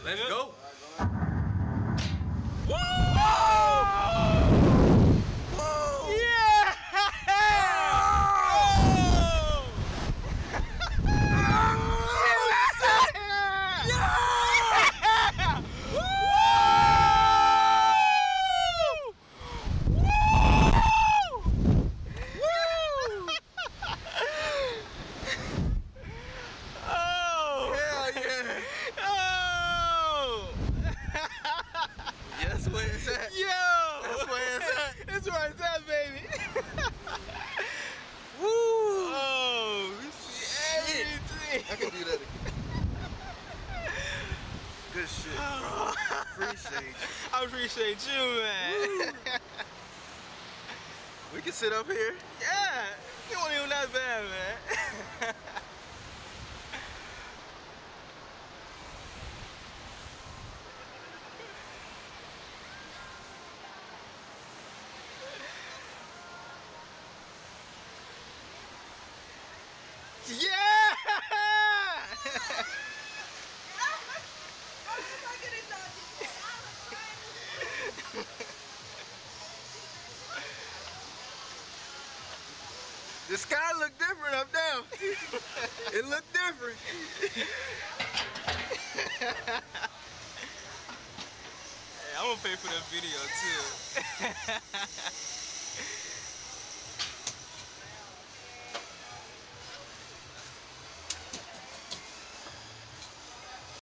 Let's go. Whoa! Whoa! Yeah! That's where it's at. Yo! That's where it's at. That's where it's at, baby. Woo! Oh, we see everything. I can do that again. Good shit, bro. Appreciate you. I appreciate you, man. We can sit up here. Yeah, you weren't even that bad, man. Yeah! The sky look different up there. It look different. Hey, I'm gonna pay for that video too.